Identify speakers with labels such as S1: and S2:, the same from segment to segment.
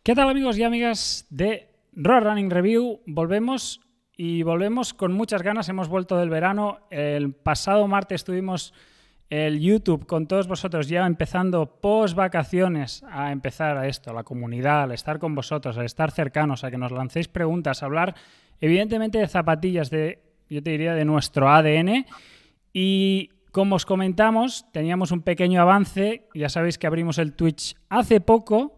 S1: ¿Qué tal, amigos y amigas de Road Running Review? Volvemos con muchas ganas. Hemos vuelto del verano. El pasado martes tuvimos el YouTube con todos vosotros ya empezando post vacaciones a empezar a esto, a la comunidad, al estar con vosotros, al estar cercanos, a que nos lancéis preguntas, a hablar evidentemente de zapatillas, yo te diría de nuestro ADN. Y como os comentamos, teníamos un pequeño avance. Ya sabéis que abrimos el Twitch hace poco.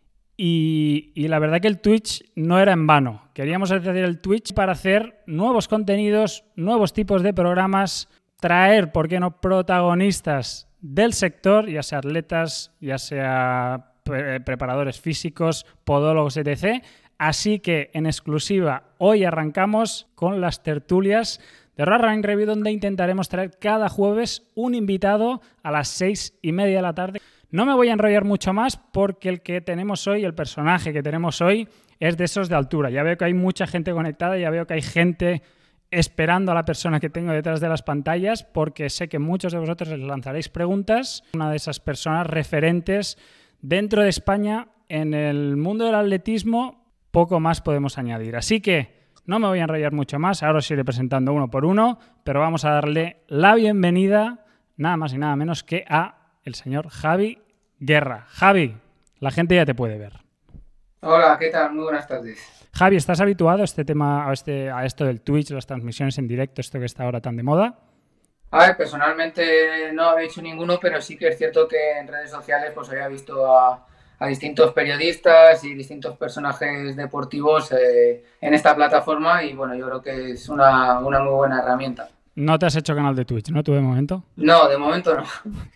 S1: Y la verdad que el Twitch no era en vano. Queríamos hacer el Twitch para hacer nuevos contenidos, nuevos tipos de programas, traer, ¿por qué no?, protagonistas del sector, ya sea atletas, ya sea preparadores físicos, podólogos, etc. Así que, en exclusiva, hoy arrancamos con las tertulias de Road Running Review, donde intentaremos traer cada jueves un invitado a las 6:30 de la tarde. No me voy a enrollar mucho más porque el que tenemos hoy, el personaje que tenemos hoy, es de esos de altura. Ya veo que hay mucha gente conectada, ya veo que hay gente esperando a la persona que tengo detrás de las pantallas, porque sé que muchos de vosotros les lanzaréis preguntas. Una de esas personas referentes dentro de España en el mundo del atletismo, poco más podemos añadir. Así que no me voy a enrollar mucho más, ahora os iré presentando uno por uno, pero vamos a darle la bienvenida, nada más y nada menos que a el señor Javi Guerra. Javi, la gente ya te puede ver.
S2: Hola, ¿qué tal? Muy buenas tardes.
S1: Javi, ¿estás habituado a este tema, a esto del Twitch, las transmisiones en directo, esto que está ahora tan de moda?
S2: A ver, personalmente no había hecho ninguno, pero sí que es cierto que en redes sociales pues había visto a distintos periodistas y distintos personajes deportivos en esta plataforma y bueno, yo creo que es una muy buena herramienta.
S1: No te has hecho canal de Twitch, ¿no? ¿Tú de momento?
S2: No, de momento no.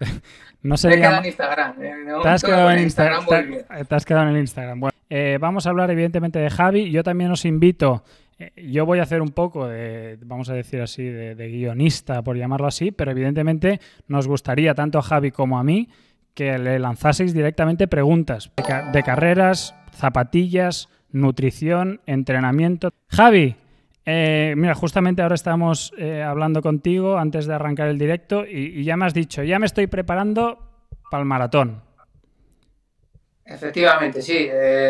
S1: No
S2: Me he quedado en Instagram.
S1: Te has quedado en Instagram. Te has quedado en el Instagram. Bueno, vamos a hablar evidentemente de Javi. Yo también os invito. Yo voy a hacer un poco de, vamos a decir así, de guionista, por llamarlo así, pero evidentemente nos gustaría tanto a Javi como a mí que le lanzaseis directamente preguntas de carreras, zapatillas, nutrición, entrenamiento. Javi, mira, justamente ahora estamos hablando contigo antes de arrancar el directo y ya me has dicho, ya me estoy preparando para el maratón.
S2: Efectivamente, sí.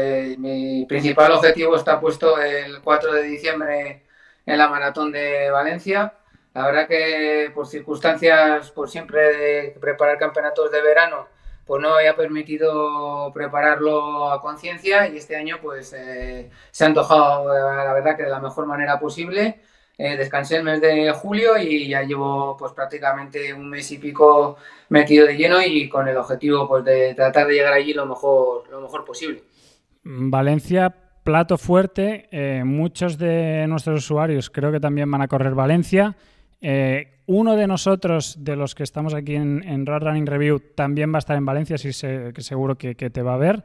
S2: Mi principal objetivo está puesto el 4 de diciembre en la Maratón de Valencia. La verdad que por circunstancias, por siempre de preparar campeonatos de verano, pues no había permitido prepararlo a conciencia y este año pues se ha antojado, la verdad, que de la mejor manera posible. Descansé el mes de julio y ya llevo pues prácticamente un mes y pico metido de lleno y con el objetivo pues de tratar de llegar allí lo mejor posible.
S1: Valencia, plato fuerte. Muchos de nuestros usuarios creo que también van a correr Valencia. Uno de nosotros, de los que estamos aquí en Road Running Review, también va a estar en Valencia, así que seguro que te va a ver.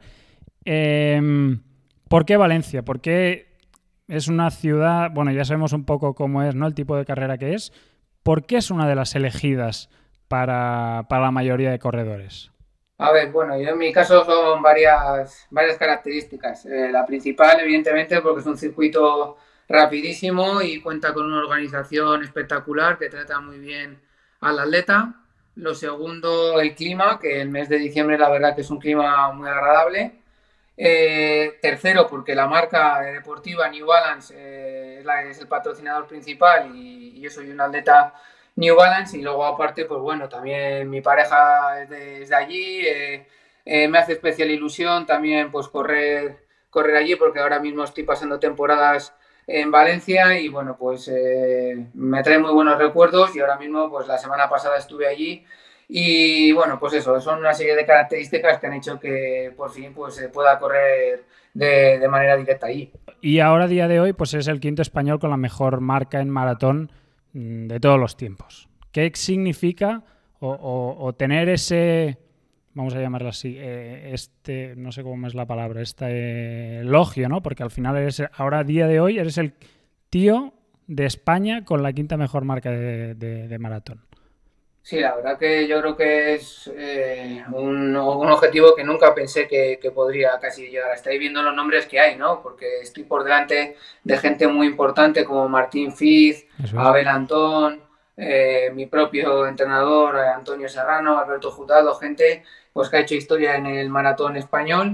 S1: ¿Por qué Valencia? ¿Por qué es una ciudad, bueno, ya sabemos un poco cómo es, ¿no?, el tipo de carrera que es? ¿Por qué es una de las elegidas para la mayoría de corredores?
S2: A ver, bueno, yo en mi caso son varias características. La principal, evidentemente, porque es un circuito rapidísimo y cuenta con una organización espectacular que trata muy bien al atleta. Lo segundo, el clima, que el mes de diciembre la verdad que es un clima muy agradable. Tercero, porque la marca deportiva New Balance es el patrocinador principal y yo soy un atleta New Balance y luego aparte, pues bueno, también mi pareja es de allí, me hace especial ilusión también pues correr allí porque ahora mismo estoy pasando temporadas en Valencia y bueno, pues me trae muy buenos recuerdos y ahora mismo pues la semana pasada estuve allí. Y bueno, pues eso, son una serie de características que han hecho que por fin pues, se pueda correr de manera directa allí.
S1: Y ahora, a día de hoy, pues es el quinto español con la mejor marca en maratón de todos los tiempos. ¿Qué significa o tener ese, vamos a llamarlo así, no sé cómo es la palabra, este elogio, ¿no? Porque al final ahora, a día de hoy, eres el tío de España con la quinta mejor marca de maratón.
S2: Sí, la verdad que yo creo que es un objetivo que nunca pensé que podría casi llegar. Estáis viendo los nombres que hay, ¿no? Porque estoy por delante de gente muy importante como Martín Fiz, Abel Antón, mi propio entrenador Antonio Serrano, Alberto Jutado, gente pues que ha hecho historia en el maratón español.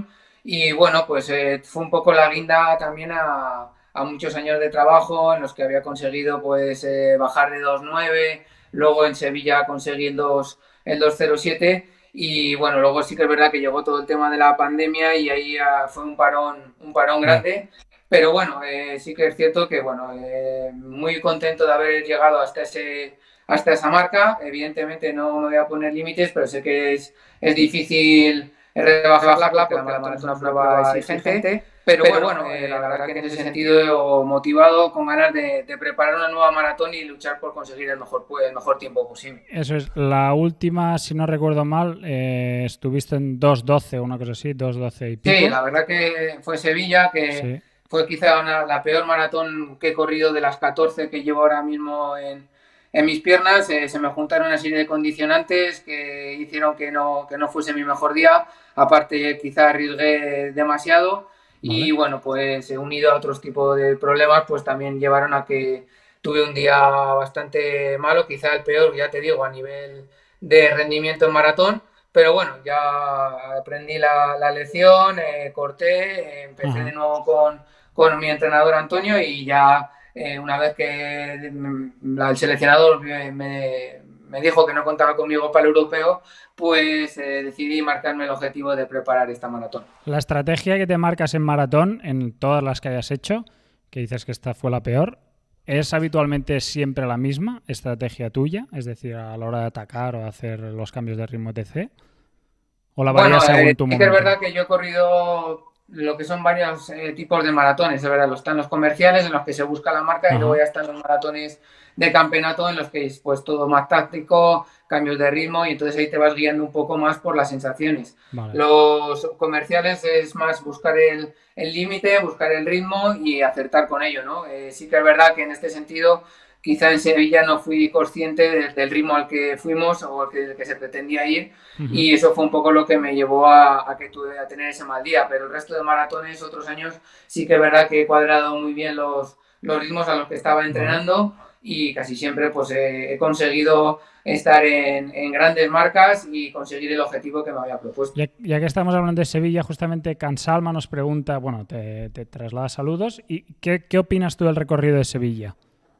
S2: Y bueno, pues fue un poco la guinda también a muchos años de trabajo en los que había conseguido pues bajar de 2,9, luego en Sevilla conseguí el 2,07 y bueno, luego sí que es verdad que llegó todo el tema de la pandemia y ahí fue un parón
S1: Ya.
S2: grande, pero bueno, sí que es cierto que bueno, muy contento de haber llegado hasta esa marca. Evidentemente no me voy a poner límites, pero sé que es difícil rebajarla porque la maratón es una prueba exigente. Pero bueno, la verdad que en ese sentido motivado, con ganas de preparar una nueva maratón y luchar por conseguir el mejor tiempo posible.
S1: Eso es. La última, si no recuerdo mal, estuviste en 2:12 o una cosa así, 2:12 y pico.
S2: Sí, la verdad que fue Sevilla, que
S1: Sí.
S2: fue quizá la peor maratón que he corrido de las 14 que llevo ahora mismo en mis piernas. Se me juntaron una serie de condicionantes que hicieron que no fuese mi mejor día. Aparte, quizá arriesgué demasiado.
S1: Vale.
S2: Y bueno, pues unido a otros tipos de problemas, pues también llevaron a que tuve un día bastante malo, quizá el peor, ya te digo, a nivel de rendimiento en maratón. Pero bueno, ya aprendí la lección, corté, empecé
S1: Ajá.
S2: de nuevo con mi entrenador Antonio y ya una vez que el seleccionador me dijo que no contaba conmigo para el europeo, pues decidí marcarme el objetivo de preparar esta maratón.
S1: La estrategia que te marcas en maratón, en todas las que hayas hecho, que dices que esta fue la peor, ¿es habitualmente siempre la misma estrategia tuya? Es decir, a la hora de atacar o hacer los cambios de ritmo etc. ¿O la
S2: Bueno,
S1: varías según tu
S2: sí que es
S1: momento?
S2: verdad que yo he corrido lo que son varios tipos de maratones, es verdad, están los comerciales en los que se busca la marca y luego
S1: Ajá.
S2: ya están los maratones de campeonato en los que es pues todo más táctico, cambios de ritmo y entonces ahí te vas guiando un poco más por las sensaciones.
S1: Vale.
S2: Los comerciales es más buscar el límite, buscar el ritmo y acertar con ello, ¿no? Sí que es verdad que en este sentido quizá en Sevilla no fui consciente del ritmo al que fuimos o al que se pretendía ir y eso fue un poco lo que me llevó a que tuve a tener ese mal día, pero el resto de maratones, otros años, sí que es verdad que he cuadrado muy bien los ritmos a los que estaba
S1: Vale.
S2: entrenando y casi siempre pues he conseguido estar en grandes marcas y conseguir el objetivo que me había propuesto.
S1: Ya que estamos hablando de Sevilla, justamente Cansalma nos pregunta, bueno, te traslada saludos. ¿Y qué opinas tú del recorrido de Sevilla?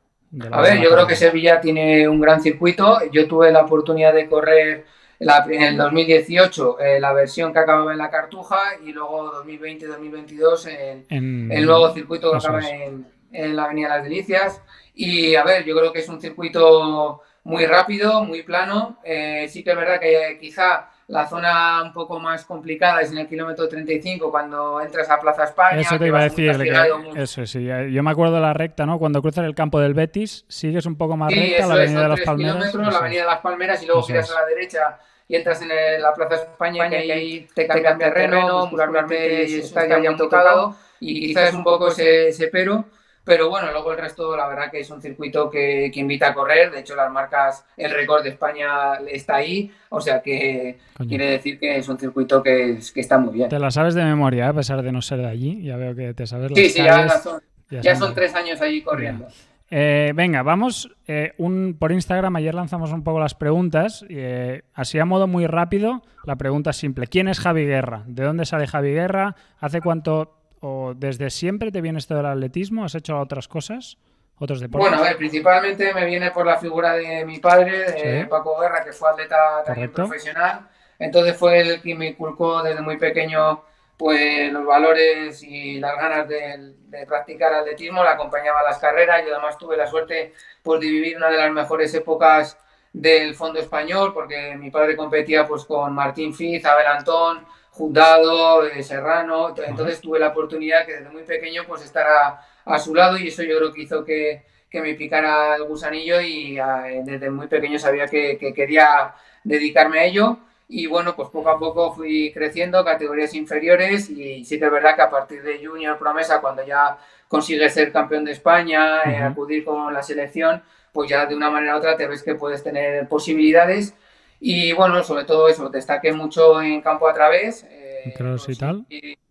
S2: A ver,
S1: De la
S2: yo creo que
S1: carrera.
S2: Sevilla tiene un gran circuito. Yo tuve la oportunidad de correr en el 2018 la versión que acababa en la Cartuja y luego 2020-2022 en el nuevo circuito que
S1: Eso
S2: acaba
S1: es.
S2: en la Avenida Las Delicias. Y a ver, yo creo que es un circuito muy rápido, muy plano. Sí que es verdad que quizá la zona un poco más complicada es en el kilómetro 35 cuando entras a Plaza
S1: Eso
S2: España,
S1: te
S2: que
S1: iba a
S2: vas muy
S1: decir,
S2: castigado.
S1: eso sí. Yo me acuerdo de la recta, ¿no? Cuando cruzas el campo del Betis, sigues un poco más
S2: Sí,
S1: recta, la
S2: eso es,
S1: Avenida de
S2: son
S1: las
S2: 3
S1: Palmeras,
S2: kilómetros, la
S1: eso
S2: Avenida
S1: es.
S2: de las Palmeras y luego
S1: Eso
S2: giras a
S1: es.
S2: la derecha y entras en la Plaza España, que ahí te cambian terreno, muscularmente está ya muy tocado y quizás es un poco ese pero bueno, luego el resto la verdad que es un circuito que invita a correr, de hecho las marcas, el récord de España está ahí, o sea que
S1: Coño.
S2: quiere decir que es un circuito que está muy bien.
S1: Te la sabes de memoria, a pesar de no ser de allí. Ya veo que te sabes
S2: Sí,
S1: las
S2: sí,
S1: calles. Ya
S2: ya
S1: son
S2: son
S1: de...
S2: 3 años allí
S1: Ya.
S2: corriendo.
S1: Venga, vamos por Instagram. Ayer lanzamos un poco las preguntas. Así a modo muy rápido, la pregunta es simple. ¿Quién es Javi Guerra? ¿De dónde sale Javi Guerra? ¿Hace cuánto o desde siempre te viene esto del atletismo? ¿Has hecho otras cosas? ¿Otros
S2: Bueno, a
S1: deportes?
S2: ver, principalmente me viene por la figura de mi padre, de
S1: Sí,
S2: Paco Guerra, que fue atleta también
S1: correcto.
S2: profesional. Entonces fue el que me inculcó desde muy pequeño pues los valores y las ganas de practicar atletismo. Le acompañaba a las carreras. Yo además tuve la suerte pues, de vivir una de las mejores épocas del fondo español, porque mi padre competía pues con Martín Fiz, Abel Antón, Jundado, Serrano.
S1: Vale.
S2: Entonces tuve la oportunidad que desde muy pequeño pues estar a su lado y eso yo creo que hizo que me picara el gusanillo y desde muy pequeño sabía que quería dedicarme a ello y bueno, pues poco a poco fui creciendo, categorías inferiores y sí que es verdad que a partir de Junior Promesa, cuando ya consigues ser campeón de España, acudir con la selección, pues ya de una manera u otra te ves que puedes tener posibilidades y bueno, sobre todo eso, destaqué mucho en campo a través,
S1: Cross y tal.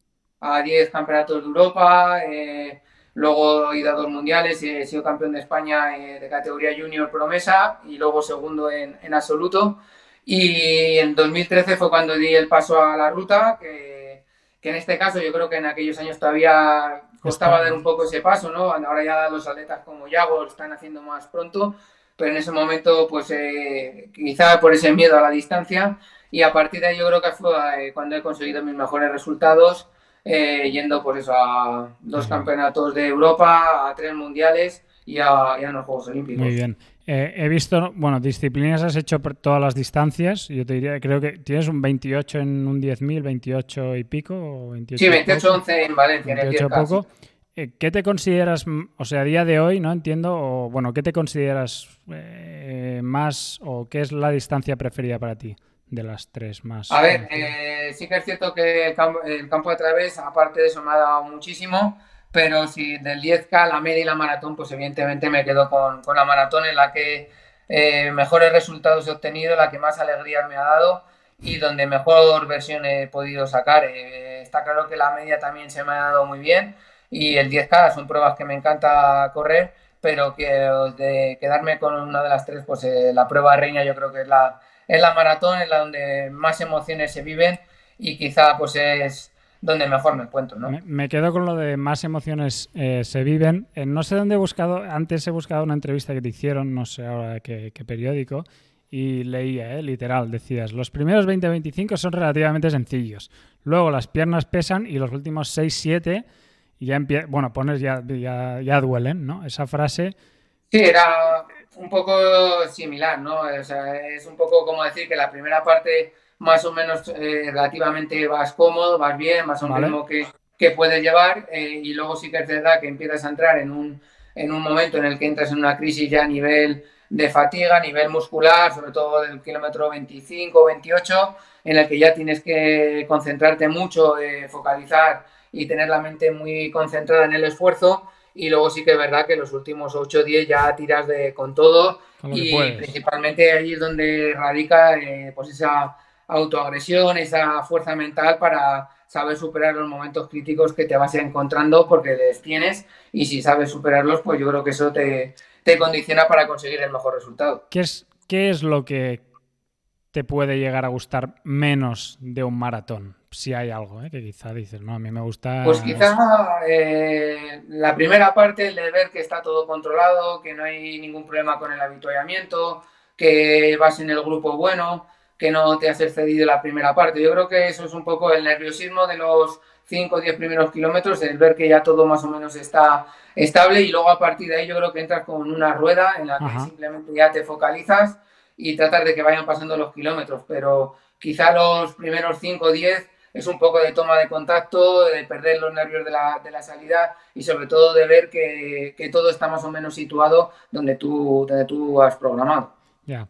S2: a 10 campeonatos de Europa, luego he ido a 2 mundiales, he sido campeón de España de categoría junior promesa y luego segundo en absoluto. Y en 2013 fue cuando di el paso a la ruta, que en este caso yo creo que en aquellos años todavía costaba dar un poco ese paso, ¿no? Ahora ya los atletas como Yago lo están haciendo más pronto, pero en ese momento, pues quizá por ese miedo a la distancia, y a partir de ahí yo creo que fue cuando he conseguido mis mejores resultados, yendo pues eso a 2 campeonatos de Europa, a 3 mundiales y a los Juegos Olímpicos.
S1: Muy bien. He visto, bueno, disciplinas has hecho por todas las distancias. Yo te diría, creo que tienes un 28 en un 10.000, 28 y pico. O 28
S2: sí, 28-11 en Valencia,
S1: 28
S2: en el 10K.
S1: poco. ¿Qué te consideras, o sea, a día de hoy, no entiendo, o bueno, qué te consideras más, o qué es la distancia preferida para ti de las 3 más?
S2: A ver, sí que es cierto que el campo de través, aparte de eso, me ha dado muchísimo. Pero si del 10K, la media y la maratón, pues evidentemente me quedo con la maratón, en la que mejores resultados he obtenido, la que más alegrías me ha dado y donde mejor versión he podido sacar. Está claro que la media también se me ha dado muy bien y el 10K son pruebas que me encanta correr, pero que de quedarme con una de las 3, pues la prueba reina yo creo que es la maratón, es la donde más emociones se viven y quizá pues es donde mejor me encuentro, ¿no?
S1: Me quedo con lo de más emociones se viven. No sé dónde he buscado, antes he buscado una entrevista que te hicieron, no sé ahora qué periódico, y leía, literal, decías, los primeros 20-25 son relativamente sencillos, luego las piernas pesan y los últimos 6-7 ya bueno, pones ya duelen, ¿no? Esa frase...
S2: Sí, era un poco similar, ¿no? O sea, es un poco como decir que la primera parte más o menos relativamente vas cómodo, vas bien, vas a un ritmo que puedes llevar y luego sí que es verdad que empiezas a entrar en un momento en el que entras en una crisis ya a nivel de fatiga, a nivel muscular, sobre todo del kilómetro 25 28, en el que ya tienes que concentrarte mucho, focalizar y tener la mente muy concentrada en el esfuerzo. Y luego sí que es verdad que los últimos 8 o 10 ya tiras con todo y principalmente ahí es donde radica pues esa autoagresión, esa fuerza mental para saber superar los momentos críticos que te vas encontrando porque les tienes y si sabes superarlos pues yo creo que eso te condiciona para conseguir el mejor resultado.
S1: ¿Qué es lo que te puede llegar a gustar menos de un maratón? Si hay algo, que quizá dices, no, a mí me gusta...
S2: Pues quizá la primera parte, el de ver que está todo controlado, que no hay ningún problema con el avituallamiento, que vas en el grupo bueno, que no te has excedido la primera parte. Yo creo que eso es un poco el nerviosismo de los 5 o 10 primeros kilómetros, el ver que ya todo más o menos está estable y luego a partir de ahí yo creo que entras con una rueda en la que simplemente ya te focalizas y tratas de que vayan pasando los kilómetros, pero quizá los primeros 5 o 10 es un poco de toma de contacto, de perder los nervios de la salida y sobre todo de ver que todo está más o menos situado donde tú has programado.
S1: Ya.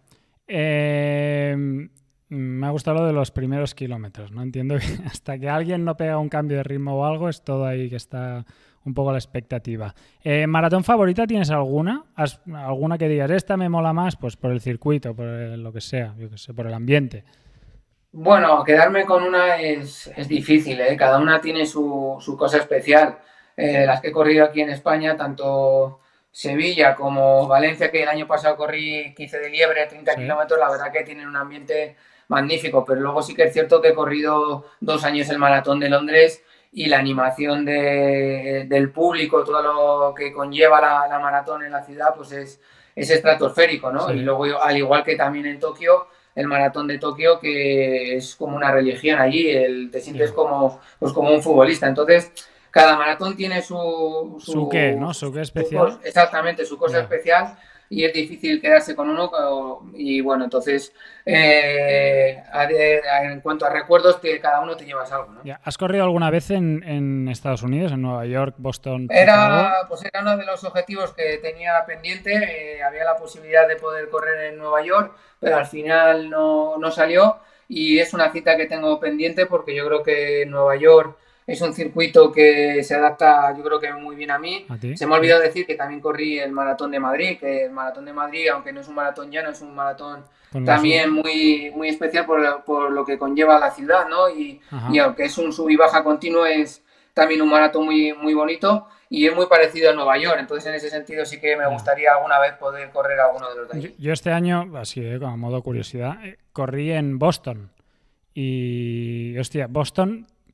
S1: Me ha gustado lo de los primeros kilómetros, ¿no? Entiendo que hasta que alguien no pega un cambio de ritmo o algo es todo ahí que está un poco a la expectativa. ¿Maratón favorita tienes alguna? ¿Alguna que digas, esta me mola más? Pues por el circuito, por lo que sea, yo que sé, por el ambiente.
S2: Bueno, quedarme con una es difícil, ¿eh? Cada una tiene su cosa especial. Las que he corrido aquí en España, tanto Sevilla como Valencia, que el año pasado corrí 15 de Liebre, 30 kilómetros, la verdad que tienen un ambiente magnífico, pero luego sí que es cierto que he corrido 2 años el Maratón de Londres y la animación del público, todo lo que conlleva la maratón en la ciudad, pues es estratosférico, ¿no? Sí. Y luego, al igual que también en Tokio, el maratón de Tokio, que es como una religión allí, te sientes como un futbolista. Entonces, cada maratón tiene
S1: su qué, ¿no? Su qué especial.
S2: Exactamente, su cosa especial y es difícil quedarse con uno. Y bueno, entonces, en cuanto a recuerdos, que cada uno te llevas algo, ¿no?
S1: ¿Has corrido alguna vez en Estados Unidos, en Nueva York, Boston?
S2: Era uno de los objetivos que tenía pendiente. Había la posibilidad de poder correr en Nueva York, pero al final no salió y es una cita que tengo pendiente porque yo creo que Nueva York es un circuito que se adapta, yo creo que muy bien a mí. Se me ha olvidado decir que también corrí el Maratón de Madrid, que el Maratón de Madrid, aunque no es un maratón llano, es un maratón también muy, muy especial por lo que conlleva la ciudad, ¿no? Y aunque es un sub y baja continuo, es también un maratón muy, muy bonito y es muy parecido a Nueva York. Entonces, en ese sentido, sí que me gustaría alguna vez poder correr alguno de los de allí.
S1: Yo este año, así como modo curiosidad, corrí en Boston. Y, hostia, Boston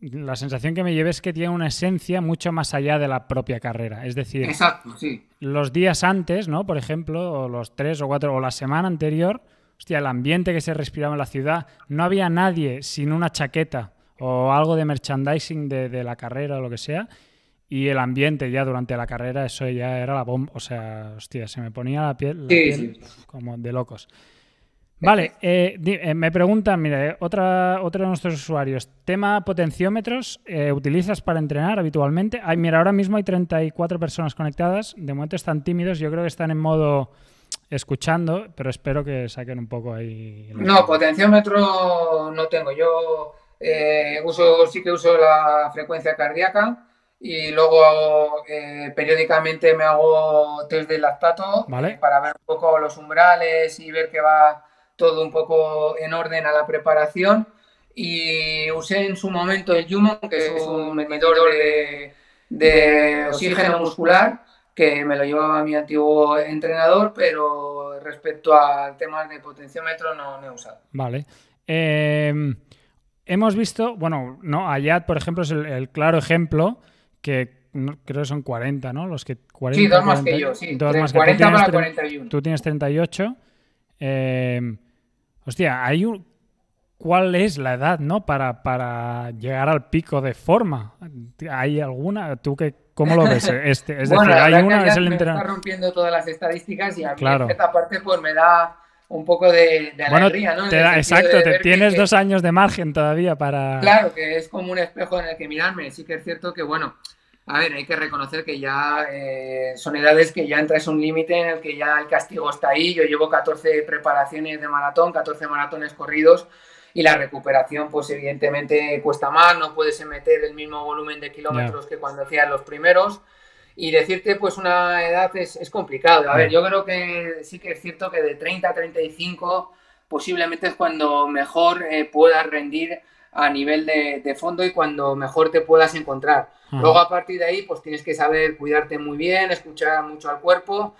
S1: la sensación que me llevé es que tiene una esencia mucho más allá de la propia carrera. Es decir,
S2: Exacto, sí.
S1: los días antes, ¿no? Por ejemplo, o los 3 o 4, o la semana anterior, hostia, el ambiente que se respiraba en la ciudad, no había nadie sin una chaqueta o algo de merchandising de la carrera o lo que sea, y el ambiente ya durante la carrera, eso ya era la bomba, o sea, hostia, se me ponía la piel
S2: Sí.
S1: como de locos. Vale, me preguntan, mira, otro de nuestros usuarios, tema potenciómetros, ¿utilizas para entrenar habitualmente? Ay, mira, ahora mismo hay 34 personas conectadas, de momento están tímidos, yo creo que están en modo escuchando, pero espero que saquen un poco ahí.
S2: No, potenciómetro no tengo. Yo sí que uso la frecuencia cardíaca y luego periódicamente me hago test de lactato,
S1: ¿Vale?
S2: para ver un poco los umbrales y ver que va todo un poco en orden a la preparación. Y usé en su momento el Jumon, que es un medidor de oxígeno muscular, que me lo llevaba mi antiguo entrenador, pero respecto al tema de potenciómetro no he usado.
S1: Vale. Hemos visto, bueno, no, Ayat, por ejemplo, es el claro ejemplo, que creo que son 40, ¿no? Los que 40,
S2: sí, dos
S1: 40,
S2: más que yo, sí.
S1: Dos más
S2: 40
S1: que
S2: para 41.
S1: Tú tienes 38. Hostia, ¿cuál es la edad, no? Para llegar al pico de forma. ¿Hay alguna? ¿Tú cómo lo ves? Es
S2: bueno,
S1: decir, hay una
S2: que
S1: es el
S2: me
S1: entrenador.
S2: está rompiendo todas las estadísticas y a mí
S1: Claro.
S2: en cierta parte pues me da un poco de alegría, ¿no?
S1: Exacto, tienes 2 años de margen todavía para...
S2: Claro, que es como un espejo en el que mirarme. Sí que es cierto que, bueno, a ver, hay que reconocer que ya son edades que ya entras un límite en el que ya el castigo está ahí. Yo llevo 14 preparaciones de maratón, 14 maratones corridos y la recuperación pues evidentemente cuesta más, no puedes meter el mismo volumen de kilómetros que cuando hacías los primeros. Y decirte pues una edad es complicado. A ver, yo creo que sí que es cierto que de 30 a 35 posiblemente es cuando mejor puedas rendir a nivel de fondo y cuando mejor te puedas encontrar. Luego a partir de ahí pues tienes que saber cuidarte muy bien, escuchar mucho al cuerpo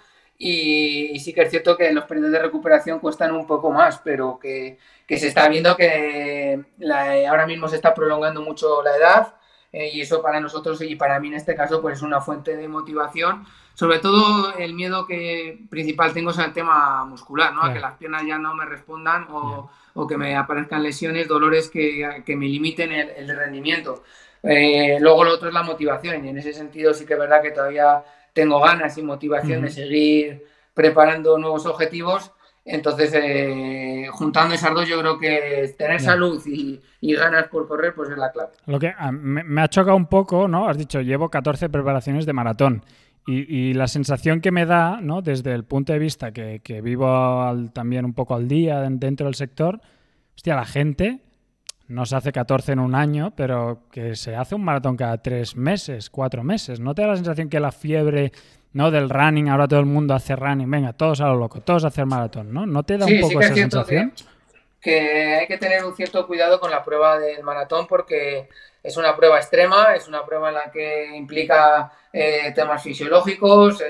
S2: y sí que es cierto que los periodos de recuperación cuestan un poco más, pero que se está viendo que ahora mismo se está prolongando mucho la edad. Y eso para nosotros y para mí en este caso pues es una fuente de motivación. Sobre todo el miedo que principal tengo es el tema muscular, ¿no? A que las piernas ya no me respondan o que me aparezcan lesiones, dolores que me limiten el rendimiento. Luego lo otro es la motivación y en ese sentido sí que es verdad que todavía tengo ganas y motivación de seguir preparando nuevos objetivos. Entonces, juntando esas dos, yo creo que tener salud y ganas por correr, pues es la clave.
S1: Lo que me ha chocado un poco, ¿no? Has dicho, llevo 14 preparaciones de maratón. Y la sensación que me da, ¿no? Desde el punto de vista que vivo también un poco al día dentro del sector, hostia, la gente no se hace 14 en un año, pero que se hace un maratón cada 3 meses, 4 meses. ¿No te da la sensación que la fiebre, ¿no? del running, ahora todo el mundo hace running, venga, todos a lo loco, todos a hacer maratón, ¿no? ¿No te da un poco esa sensación?
S2: Que hay que tener un cierto cuidado con la prueba del maratón porque es una prueba extrema, es una prueba en la que implica temas fisiológicos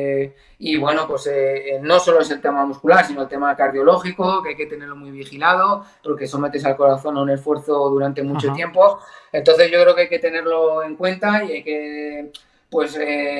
S2: y bueno, pues no solo es el tema muscular, sino el tema cardiológico, que hay que tenerlo muy vigilado porque sometes al corazón a un esfuerzo durante mucho tiempo. Entonces yo creo que hay que tenerlo en cuenta y hay que pues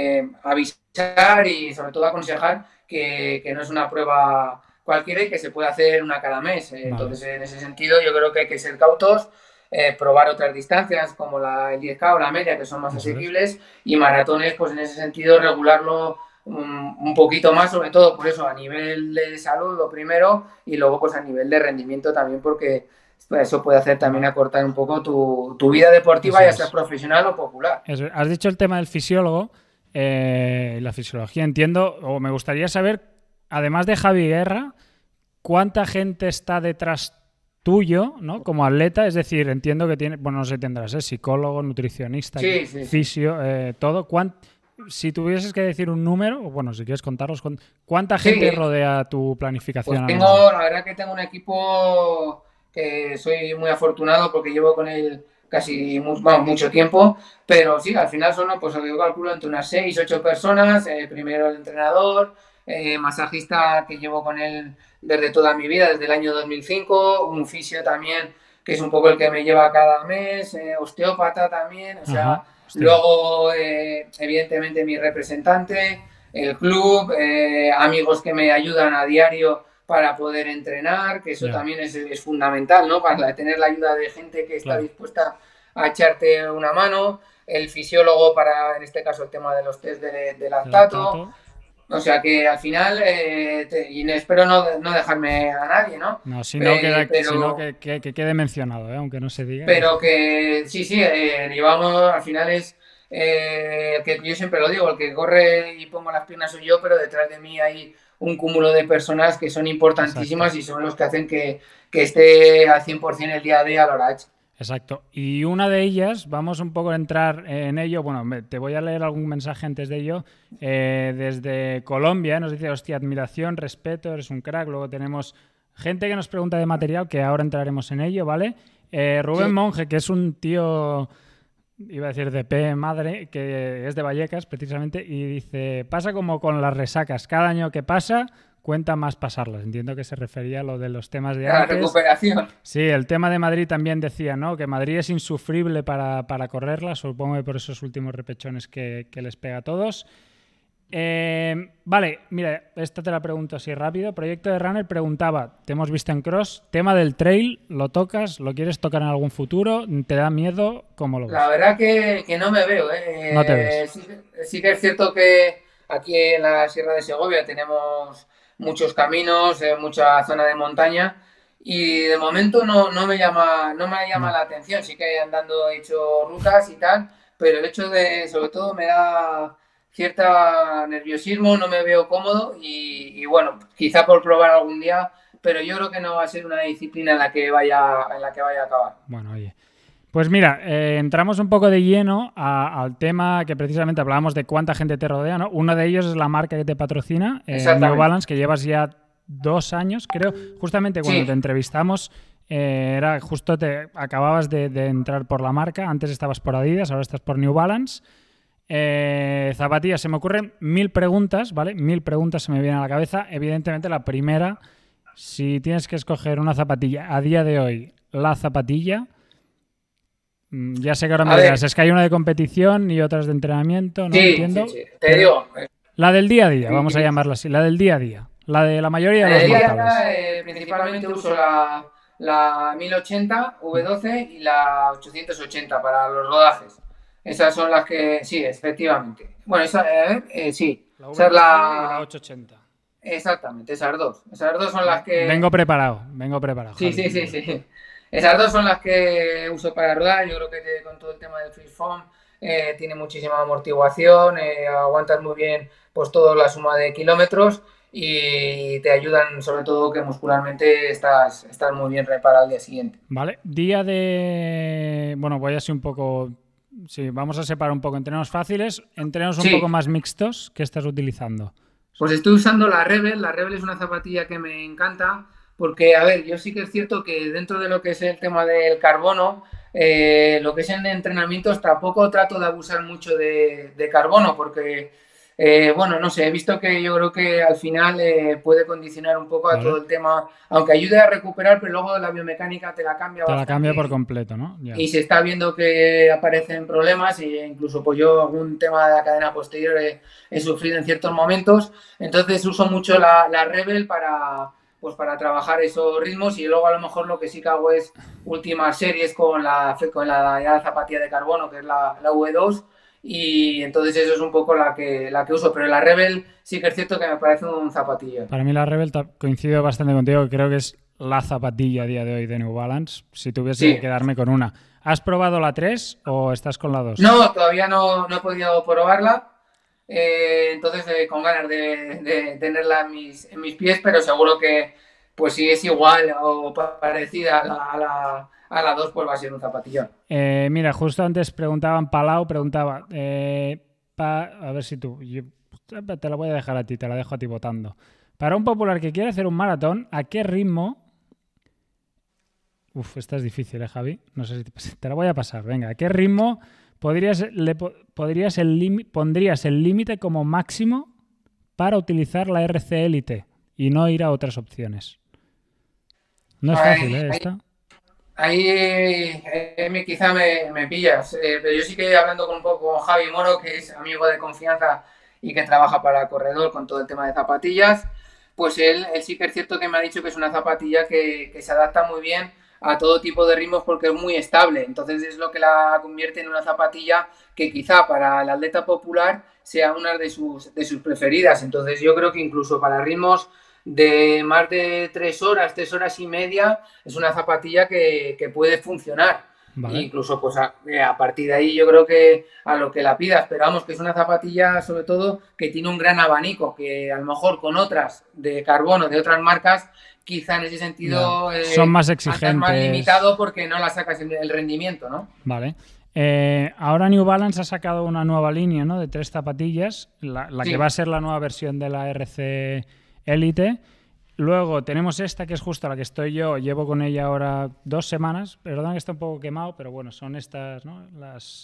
S2: avisar y sobre todo aconsejar que no es una prueba cualquiera y que se puede hacer una cada mes. Entonces, en ese sentido, yo creo que hay que ser cautos, probar otras distancias como el 10K o la media, que son más asequibles, y maratones, pues en ese sentido, regularlo un poquito más, sobre todo por eso, a nivel de salud, lo primero, y luego pues a nivel de rendimiento también, porque eso puede hacer también acortar un poco tu vida deportiva, ya sea profesional o popular.
S1: Eso. Has dicho el tema del fisiólogo, la fisiología, entiendo, o me gustaría saber, además de Javi Guerra, ¿cuánta gente está detrás tuyo, ¿no? Como atleta? Es decir, entiendo que tiene, bueno, no sé, tendrás, psicólogo, nutricionista, fisio, todo. Si tuvieses que decir un número, o bueno, si quieres contarlos, ¿cuánta gente rodea tu planificación?
S2: Pues la verdad que tengo un equipo que soy muy afortunado porque llevo con él casi mucho tiempo, pero sí, al final son, pues yo calculo entre unas 6, 8 personas, primero el entrenador, masajista que llevo con él desde toda mi vida, desde el año 2005, un fisio también que es un poco el que me lleva cada mes, osteópata también, o sea,
S1: Ajá, hostia.
S2: luego evidentemente mi representante, el club, amigos que me ayudan a diario para poder entrenar, que eso
S1: Ya,
S2: también es fundamental, ¿no? Para tener la ayuda de gente que está
S1: claro.
S2: dispuesta a echarte una mano, el fisiólogo para, en este caso, el tema de los test de
S1: De
S2: lactato.
S1: lactato.
S2: O sea que al final, y espero no dejarme a nadie, ¿no?
S1: No, sino
S2: Pero,
S1: que quede mencionado, aunque no se diga.
S2: pero que sí, sí, llevamos, al final es, que yo siempre lo digo, el que corre y pongo las piernas soy yo, pero detrás de mí hay un cúmulo de personas que son
S1: Exacto.
S2: importantísimas y son los que hacen que esté al 100% el día a día a la hora hecha.
S1: Exacto. Y una de ellas, vamos un poco a entrar en ello. Bueno, te voy a leer algún mensaje antes de ello. Desde Colombia nos dice, hostia, admiración, respeto, eres un crack. Luego tenemos gente que nos pregunta de material, que ahora entraremos en ello, ¿vale? Rubén
S2: Sí.
S1: Monge, que es un tío, iba a decir de P madre, que es de Vallecas precisamente, y dice, pasa como con las resacas. Cada año que pasa, cuenta más pasarlas. Entiendo que se refería a lo de los temas de
S2: La
S1: antes.
S2: recuperación.
S1: Sí, el tema de Madrid también decía, ¿no? Que Madrid es insufrible para correrla, supongo que por esos últimos repechones que les pega a todos. Vale, mira, esta te la pregunto así rápido. Proyecto de Runner preguntaba, te hemos visto en cross, tema del trail, ¿lo tocas? ¿Lo quieres tocar en algún futuro? ¿Te da miedo? ¿Cómo lo
S2: La
S1: ves?
S2: verdad que no me veo,
S1: No te ves.
S2: Sí, sí que es cierto que aquí en la Sierra de Segovia tenemos muchos caminos, mucha zona de montaña y de momento no me llama
S1: No.
S2: la atención. Sí que andando he hecho rutas y tal, pero el hecho de, sobre todo, me da cierta nerviosismo, no me veo cómodo y bueno, quizá por probar algún día, pero yo creo que no va a ser una disciplina en la que vaya a acabar.
S1: Bueno, oye. Pues mira, entramos un poco de lleno al tema que precisamente hablábamos de cuánta gente te rodea, ¿no? Uno de ellos es la marca que te patrocina, New
S2: Exactamente.
S1: Balance, que llevas ya 2 años, creo. Justamente cuando te
S2: Sí.
S1: entrevistamos, era justo te acababas de entrar por la marca, antes estabas por Adidas, ahora estás por New Balance. Zapatillas, se me ocurren 1000 preguntas, ¿vale? 1000 preguntas se me vienen a la cabeza. Evidentemente la primera, si tienes que escoger una zapatilla a día de hoy, la zapatilla... Ya sé que ahora me
S2: A
S1: dirás,
S2: ver,
S1: es que hay una de competición y otras de entrenamiento, ¿no?
S2: sí, sí,
S1: Entiendo.
S2: sí. Te
S1: Pero
S2: digo,
S1: la del día a día, vamos a
S2: mi-
S1: llamarla así, la del día a día. La de la mayoría de los mortales.
S2: día principalmente uso la 1080 V12 y la 880 para los rodajes. Esas son las que, sí, efectivamente. Bueno, sí,
S1: La
S2: esa es
S1: V12 y la
S2: la...
S1: 880.
S2: Exactamente, esas dos. Esas dos son las que...
S1: Vengo preparado,
S2: Sí,
S1: Javi.
S2: sí, sí, sí. Esas dos son las que uso para rodar. Yo creo que con todo el tema del free foam tiene muchísima amortiguación, aguantas muy bien pues toda la suma de kilómetros y te ayudan sobre todo que muscularmente estás muy bien reparado al día siguiente.
S1: Vale, día de... Bueno, voy así un poco... Sí, vamos a separar un poco entrenos fáciles, entrenos un poco
S2: Sí,
S1: más mixtos. ¿Qué estás utilizando?
S2: pues estoy usando la Rebel. La Rebel es una zapatilla que me encanta porque, a ver, yo sí que es cierto que dentro de lo que es el tema del carbono, lo que es en entrenamientos tampoco trato de abusar mucho de carbono porque, bueno, no sé, he visto que yo creo que al final puede condicionar un poco a todo
S1: Vale,
S2: el tema, aunque ayude a recuperar, pero luego la biomecánica te la cambia
S1: te la cambia por
S2: bastante
S1: completo, ¿no? Ya.
S2: y se está viendo que aparecen problemas e incluso pues yo algún tema de la cadena posterior he sufrido en ciertos momentos. Entonces uso mucho la Rebel para trabajar esos ritmos y luego a lo mejor lo que sí que hago es últimas series con la zapatilla de carbono, que es la V2, y entonces eso es un poco la que uso. Pero la Rebel sí que es cierto que me parece un zapatillo.
S1: Para mí la Rebel coincido bastante contigo, creo que es la zapatilla a día de hoy de New Balance, si tuviese que
S2: Sí.
S1: quedarme con una. ¿Has probado la 3 o estás con la 2?
S2: No, todavía no he podido probarla. Entonces, con ganas de tenerla en mis pies, pero seguro que, pues si es igual o parecida a la 2 pues va a ser un zapatillón.
S1: Mira, justo antes Palau preguntaba, a ver si te la voy a dejar a ti, te la dejo a ti votando. Para un popular que quiere hacer un maratón, ¿a qué ritmo? Uf, esta es difícil, Javi? No sé si te la voy a pasar. Venga, ¿a qué ritmo pondrías el límite como máximo para utilizar la RC Elite y no ir a otras opciones? No es fácil,
S2: Ahí,
S1: ¿eh?
S2: ahí,
S1: Esta.
S2: Ahí quizá me pillas, pero yo sí que hablando con un poco con Javi Moro, que es amigo de confianza y que trabaja para Corredor con todo el tema de zapatillas, pues él sí que es cierto que me ha dicho que es una zapatilla que se adapta muy bien a todo tipo de ritmos porque es muy estable. Entonces es lo que la convierte en una zapatilla que quizá para el atleta popular sea una de sus preferidas. Entonces yo creo que incluso para ritmos de más de 3 horas y media, es una zapatilla que puede funcionar.
S1: Vale.
S2: Incluso pues a partir de ahí yo creo que a lo que la pidas, pero vamos, que es una zapatilla sobre todo que tiene un gran abanico, que a lo mejor con otras de carbono de otras marcas, quizá en ese sentido
S1: son más exigentes,
S2: más limitado porque no la sacas el rendimiento, ¿no?
S1: Vale. Ahora New Balance ha sacado una nueva línea, ¿no? De 3 zapatillas, la
S2: Sí.
S1: que va a ser la nueva versión de la RC Elite. Luego tenemos esta que es justo la que estoy yo, llevo con ella ahora 2 semanas, perdón que está un poco quemado, pero bueno, son estas, ¿no? Las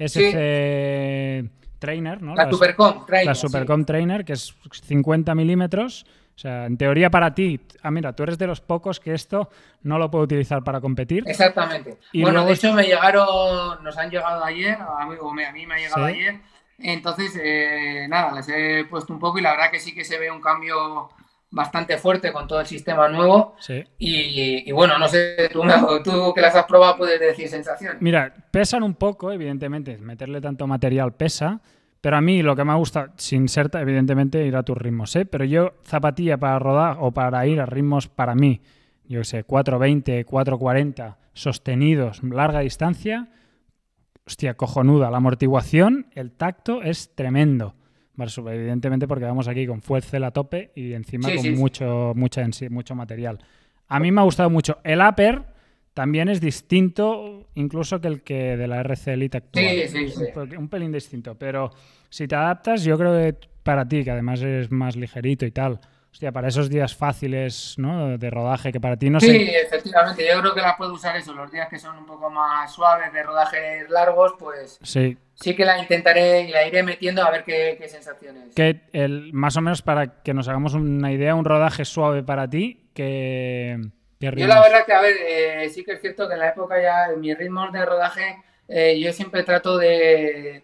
S1: SC Trainer, ¿no?
S2: La Supercom Trainer.
S1: La Supercom Trainer, que es 50 milímetros. O sea, en teoría para ti, mira, tú eres de los pocos que esto no lo puedo utilizar para competir.
S2: Exactamente.
S1: Y
S2: bueno,
S1: luego
S2: de hecho nos han llegado ayer, a mí me ha llegado ayer. Entonces, nada, les he puesto un poco y la verdad que sí que se ve un cambio bastante fuerte con todo el sistema nuevo.
S1: Sí.
S2: Y bueno, no sé, tú que las has probado puedes decir sensación.
S1: Mira, pesan un poco, evidentemente, meterle tanto material pesa, pero a mí lo que me gusta, sin ser, evidentemente, ir a tus ritmos, ¿eh? Pero yo, zapatilla para rodar o para ir a ritmos, para mí, yo qué sé, 420, 440, sostenidos, larga distancia, hostia, cojonuda. La amortiguación, el tacto es tremendo. Evidentemente porque vamos aquí con fuel cell a tope y encima con mucho material. A mí me ha gustado mucho. El upper también es distinto incluso que el que de la RC Elite actual.
S2: Sí.
S1: Un pelín distinto, pero si te adaptas, yo creo que para ti, que además eres más ligerito y tal, hostia, para esos días fáciles, ¿no? De rodaje, que para ti no sé...
S2: Sí, efectivamente, yo creo que la puedo usar eso, los días que son un poco más suaves, de rodajes largos, pues sí que la intentaré y la iré metiendo a ver qué sensaciones.
S1: Más o menos para que nos hagamos una idea, un rodaje suave para ti, que...
S2: Yo la verdad que, a ver, sí que es cierto que en la época ya, en mis ritmos de rodaje, yo siempre trato de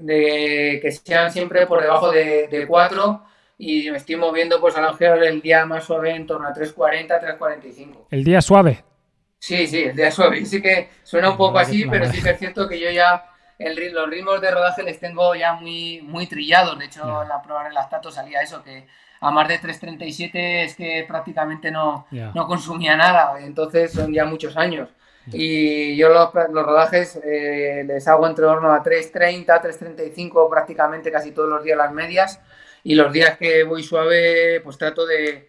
S2: que sean siempre por debajo de 4 y me estoy moviendo pues a lo mejor el día más suave en torno a 340, 345.
S1: ¿El día suave?
S2: Sí, el día suave. Sí que suena un poco así, pero sí que es cierto que yo ya los ritmos de rodaje les tengo ya muy trillados. De hecho, en la prueba del lactato salía eso, que a más de 337 es que prácticamente no consumía nada, entonces son ya muchos años. Y yo los rodajes les hago entre torno a 330, 335 prácticamente casi todos los días las medias, y los días que voy suave pues trato de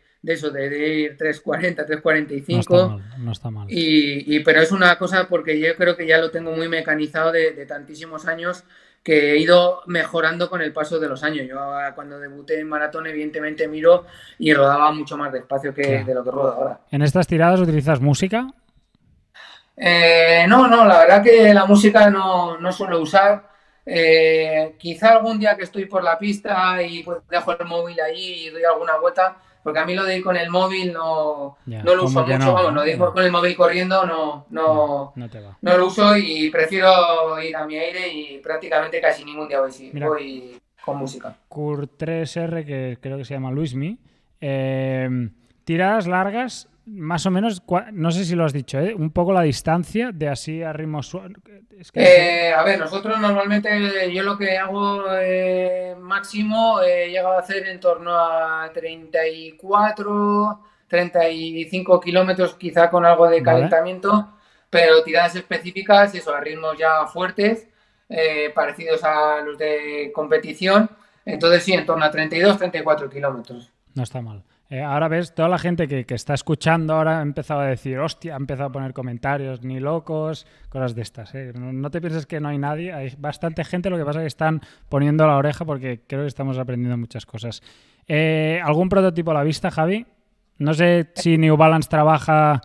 S2: ir 340, 345.
S1: No está mal.
S2: Pero es una cosa porque yo creo que ya lo tengo muy mecanizado de tantísimos años, que he ido mejorando con el paso de los años. Yo cuando debuté en maratón, evidentemente miro y rodaba mucho más despacio de lo que rodo ahora.
S1: ¿En estas tiradas utilizas música?
S2: No, la verdad que la música no suelo usar. Quizá algún día que estoy por la pista y pues dejo el móvil ahí y doy alguna vuelta, porque a mí lo de ir con el móvil no lo uso mucho, vamos, lo de ir con el móvil corriendo no lo uso y prefiero ir a mi aire y prácticamente casi ningún día voy con música.
S1: Kurt 3R, que creo que se llama Luismi, tiradas largas, más o menos, no sé si lo has dicho, un poco la distancia de así a ritmo suave.
S2: A ver, nosotros normalmente, yo lo que hago máximo he llegado a hacer en torno a 34, 35 kilómetros, quizá con algo de calentamiento, pero tiradas específicas, eso, a ritmos ya fuertes, parecidos a los de competición. Entonces sí, en torno a 32, 34 kilómetros.
S1: No está mal. Ahora ves, toda la gente que está escuchando ahora ha empezado a decir, hostia, ha empezado a poner comentarios, ni locos, cosas de estas. No te pienses que no hay nadie, hay bastante gente, lo que pasa es que están poniendo la oreja porque creo que estamos aprendiendo muchas cosas. ¿Algún prototipo a la vista, Javi? No sé si New Balance trabaja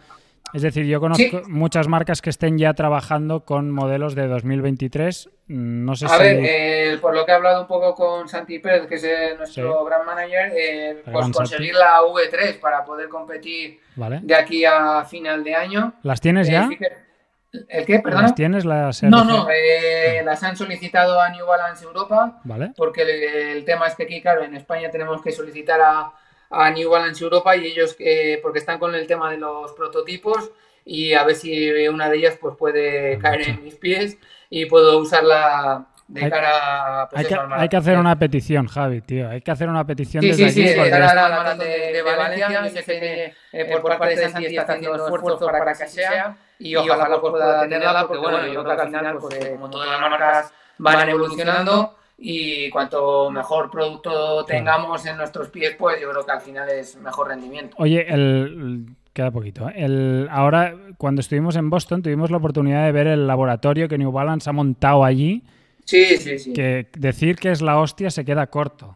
S1: Es decir, yo conozco muchas marcas que estén ya trabajando con modelos de 2023. No sé
S2: A
S1: si...
S2: ver, por lo que he hablado un poco con Santi Pérez, que es nuestro brand manager, pues conseguir la V3 para poder competir de aquí a final de año.
S1: ¿Las tienes ya?
S2: Sí que... ¿El qué? ¿Perdona?
S1: ¿Las tienes las
S2: No, las han solicitado a New Balance Europa, porque el tema es que aquí, claro, en España tenemos que solicitar a New Balance Europa y ellos, porque están con el tema de los prototipos y a ver si una de ellas pues puede caer en mis pies y puedo usarla de cara a... Pues,
S1: hay que hacer una petición, Javi, tío. Hay que hacer una petición
S2: desde
S1: aquí.
S2: Sí, de cara a la maratón de Valencia. Yo sé que por parte de Santi está haciendo esfuerzos para que sea y ojalá pues, pueda tenerla porque, bueno, yo creo que al final, pues, como todas las marcas van evolucionando y cuanto mejor producto tengamos en nuestros pies, pues yo creo que al final es mejor rendimiento.
S1: Oye, queda poquito. Ahora, cuando estuvimos en Boston, tuvimos la oportunidad de ver el laboratorio que New Balance ha montado allí.
S2: Sí.
S1: Que decir que es la hostia se queda corto.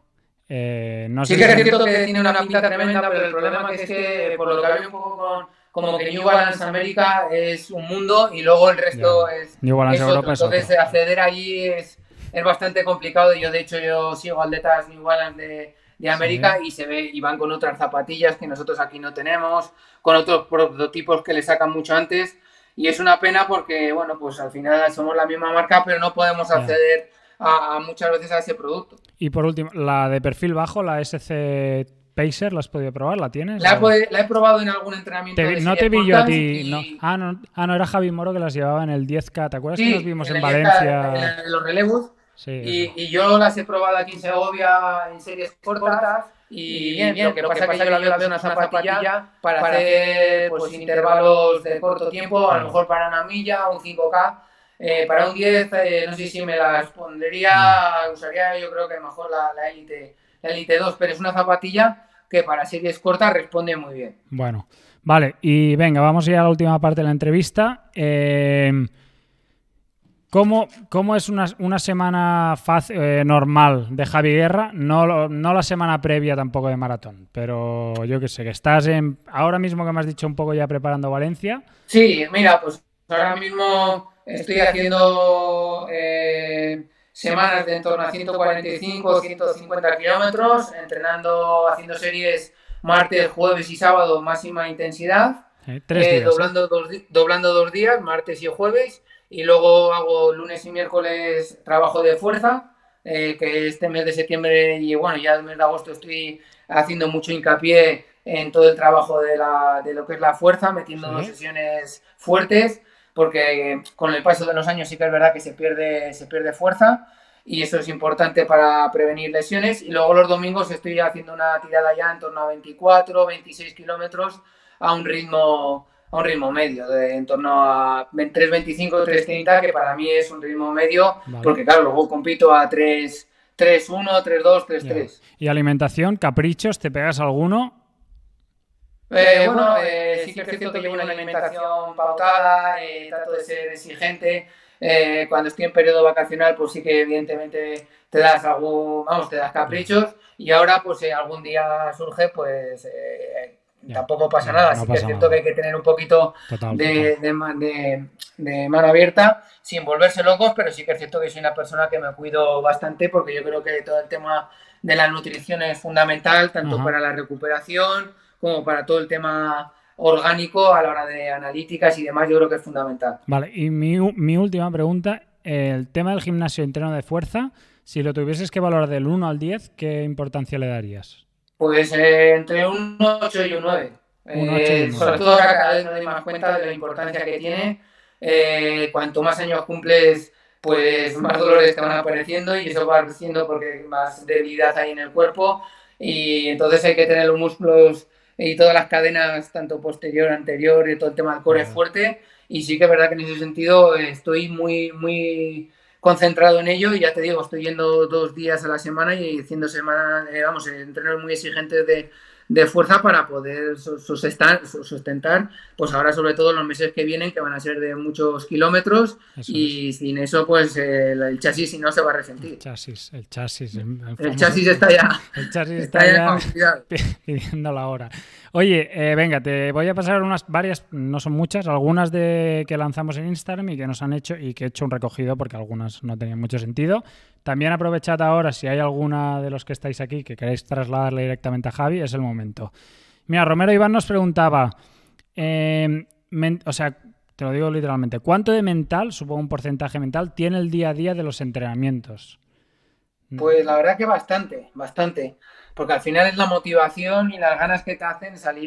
S1: No
S2: sé que es cierto que tiene una pinta tremenda, pero el problema es que, por lo que veo un poco como que New Balance América es un mundo y luego el resto es
S1: New Balance Europa
S2: otro. Entonces, acceder allí es bastante complicado. Yo, de hecho, sigo atletas New Balance de América y se ve y van con otras zapatillas que nosotros aquí no tenemos, con otros prototipos que le sacan mucho antes. Y es una pena porque, bueno, pues al final somos la misma marca, pero no podemos acceder a muchas veces a ese producto.
S1: Y por último, la de perfil bajo, la SC Pacer, ¿la has podido probar? ¿La tienes?
S2: La he probado en algún entrenamiento.
S1: No te vi yo a ti. No, era Javi Moro que las llevaba en el 10K. ¿Te acuerdas que nos vimos en Valencia?
S2: En los relevos.
S1: Sí,
S2: y yo las he probado aquí en Segovia en series cortas. Y bien, lo que pasa es que yo la veo una zapatilla para hacer pues, intervalos de corto tiempo, a lo mejor para una milla, un 5K. Para un 10, no sé si me las pondría, usaría yo creo que mejor la Elite 2, pero es una zapatilla que para series cortas responde muy bien.
S1: Bueno, vale, y venga, vamos a ir a la última parte de la entrevista. ¿Cómo es una semana normal de Javi Guerra? No la semana previa tampoco de maratón, pero yo qué sé, que estás ahora mismo que me has dicho un poco ya preparando Valencia.
S2: Sí, mira, pues ahora mismo estoy haciendo semanas de en torno a 145, 150 kilómetros, haciendo series martes, jueves y sábado, máxima intensidad,
S1: 3 días.
S2: Doblando 2 días, martes y jueves. Y luego hago lunes y miércoles trabajo de fuerza, que este mes de septiembre y bueno, ya el mes de agosto estoy haciendo mucho hincapié en todo el trabajo de lo que es la fuerza, metiendo sesiones fuertes, porque con el paso de los años sí que es verdad que se pierde fuerza y eso es importante para prevenir lesiones. Y luego los domingos estoy haciendo una tirada ya en torno a 24, 26 kilómetros a un ritmo medio, en torno a 3.25, 3.30, que para mí es un ritmo medio, porque claro, luego compito a 3.1, 3.2, 3.3.
S1: ¿Y alimentación, caprichos, te pegas alguno?
S2: Sí que es cierto que llevo una alimentación pautada, trato de ser exigente. Cuando estoy en periodo vacacional, pues sí que evidentemente te das caprichos y ahora pues si algún día surge, pues... tampoco pasa nada, sí que es cierto que hay que tener un poquito de mano abierta sin volverse locos, pero sí que es cierto que soy una persona que me cuido bastante porque yo creo que todo el tema de la nutrición es fundamental, tanto para la recuperación como para todo el tema orgánico a la hora de analíticas y demás, yo creo que es fundamental.
S1: Vale, y mi última pregunta, el tema del gimnasio entreno de fuerza, si lo tuvieses que valorar del 1 al 10, ¿qué importancia le darías?
S2: Pues entre un 8 y un 9. Sobre todo ahora cada vez me doy más cuenta de la importancia que tiene. Cuanto más años cumples, pues más dolores te van apareciendo y eso va creciendo porque más debilidad hay en el cuerpo y entonces hay que tener los músculos y todas las cadenas, tanto posterior, anterior, y todo el tema del core fuerte. Y sí que es verdad que en ese sentido estoy muy, muy concentrado en ello y ya te digo, estoy yendo 2 días a la semana y haciendo entrenos muy exigentes de fuerza para poder sustentar, pues ahora sobre todo los meses que vienen, que van a ser de muchos kilómetros, sin eso pues el chasis si no se va a resentir.
S1: El chasis
S2: está ya.
S1: El chasis está ya pidiendo la hora. Oye, venga, te voy a pasar varias, no son muchas, algunas que lanzamos en Instagram y que nos han hecho y que he hecho un recogido porque algunas no tenían mucho sentido. También aprovechad ahora, si hay alguna de los que estáis aquí que queréis trasladarle directamente a Javi, es el momento. Mira, Romero Iván nos preguntaba, o sea, te lo digo literalmente, ¿cuánto de mental, supongo un porcentaje mental, tiene el día a día de los entrenamientos?
S2: Pues la verdad que bastante, porque al final es la motivación y las ganas que te hacen salir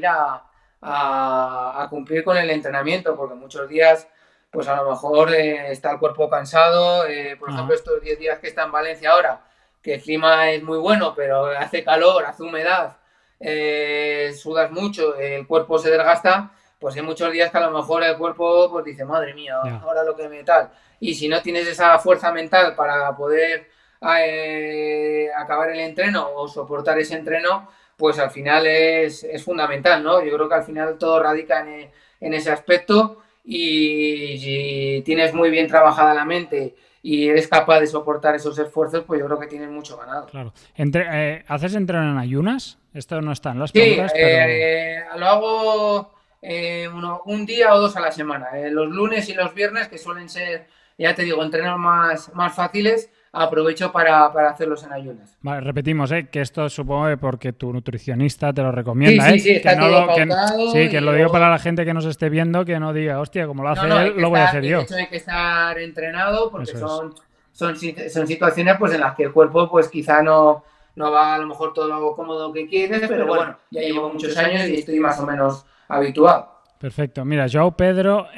S2: a cumplir con el entrenamiento, porque muchos días pues a lo mejor está el cuerpo cansado, por ejemplo estos 10 días que está en Valencia ahora, que el clima es muy bueno, pero hace calor, hace humedad, sudas mucho, el cuerpo se desgasta, pues hay muchos días que a lo mejor el cuerpo pues dice, madre mía, ahora lo que me tal, y si no tienes esa fuerza mental para poder acabar el entreno o soportar ese entreno, pues al final es fundamental, ¿no? Yo creo que al final todo radica en ese aspecto, y si tienes muy bien trabajada la mente y eres capaz de soportar esos esfuerzos, pues yo creo que tienes mucho ganado.
S1: Claro. ¿Haces entreno en ayunas? Esto no está en las
S2: pautas, pero... lo hago un día o 2 a la semana. Los lunes y los viernes, que suelen ser, ya te digo, entrenos más fáciles, aprovecho para hacerlos en ayunas.
S1: Vale, repetimos, que esto supongo que porque tu nutricionista te lo recomienda.
S2: Sí, está que todo pautado.
S1: Que lo digo para la gente que nos esté viendo, que no diga, hostia, como lo hace él, lo voy a hacer yo.
S2: De hecho, hay que estar entrenado porque son situaciones pues en las que el cuerpo pues quizá no va a lo mejor todo lo cómodo que quieres, pero bueno, ya llevo muchos años y estoy más o menos habituado.
S1: Perfecto. Mira, Joao Pedro,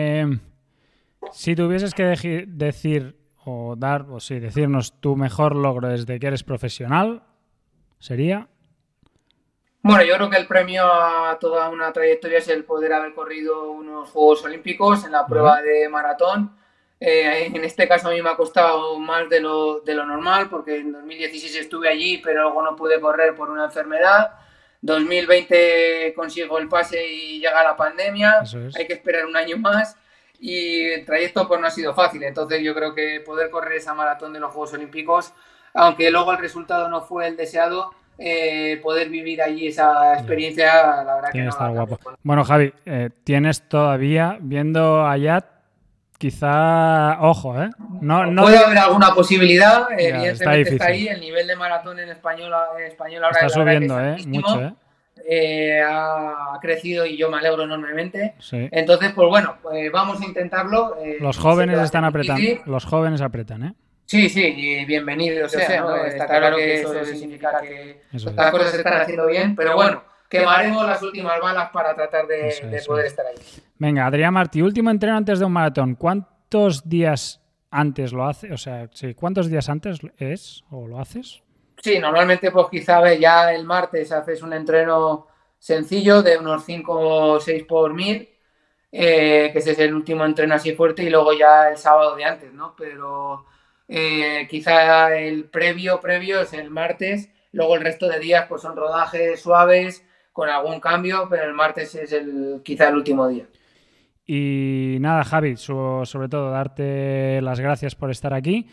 S1: si tuvieses que decir decirnos tu mejor logro desde que eres profesional, ¿sería?
S2: Bueno, yo creo que el premio a toda una trayectoria es el poder haber corrido unos Juegos Olímpicos en la prueba de maratón. En este caso a mí me ha costado más de lo normal, porque en 2016 estuve allí, pero luego no pude correr por una enfermedad. 2020 consigo el pase y llega la pandemia. Hay que esperar un año más. Y el trayecto pues no ha sido fácil, entonces yo creo que poder correr esa maratón de los Juegos Olímpicos, aunque luego el resultado no fue el deseado, poder vivir allí esa experiencia, la verdad que no
S1: está guapo. Bueno, Javi, tienes todavía, viendo allá, quizá, ojo, no
S2: puede haber alguna posibilidad, evidentemente está ahí, el nivel de maratón en español ahora
S1: está subiendo, mucho,
S2: ha crecido y yo me alegro enormemente. Sí. Entonces, pues bueno, vamos a intentarlo.
S1: Los jóvenes están apretando. Los jóvenes apretan,
S2: Sí, y bienvenidos sea, ¿no? Está claro que eso significa que las cosas se están haciendo bien, pero bueno, quemaremos las últimas balas para tratar de poder estar ahí.
S1: Venga, Adrián Martí, último entreno antes de un maratón. ¿Cuántos días antes lo hace? O sea, sí, ¿cuántos días antes es o lo haces?
S2: Sí, normalmente pues quizá ya el martes haces un entreno sencillo de unos 5 o 6 por 1000, que ese es el último entreno así fuerte, y luego ya el sábado de antes, ¿no? Pero quizá el previo es el martes, luego el resto de días pues son rodajes suaves con algún cambio, pero el martes es quizá el último día.
S1: Y nada, Javi, sobre todo darte las gracias por estar aquí.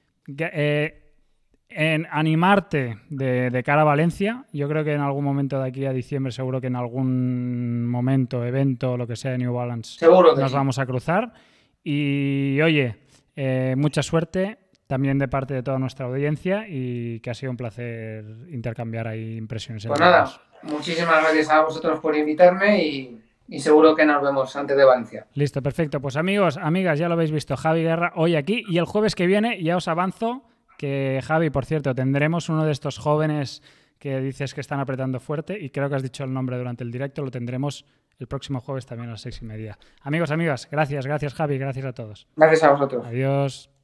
S1: En animarte de cara a Valencia. Yo creo que en algún momento de aquí a diciembre, seguro que en algún momento, evento, lo que sea de New Balance,
S2: seguro que
S1: nos vamos a cruzar. Y oye, mucha suerte también de parte de toda nuestra audiencia, y que ha sido un placer intercambiar ahí impresiones.
S2: Pues nada, muchísimas gracias a vosotros por invitarme y seguro que nos vemos antes de Valencia.
S1: Listo, perfecto. Pues amigos, amigas, ya lo habéis visto, Javi Guerra hoy aquí, y el jueves que viene ya os avanzo que, Javi, por cierto, tendremos uno de estos jóvenes que dices que están apretando fuerte, y creo que has dicho el nombre durante el directo, lo tendremos el próximo jueves también a las 6:30. Amigos, amigas, gracias Javi, gracias a todos.
S2: Gracias a vosotros.
S1: Adiós.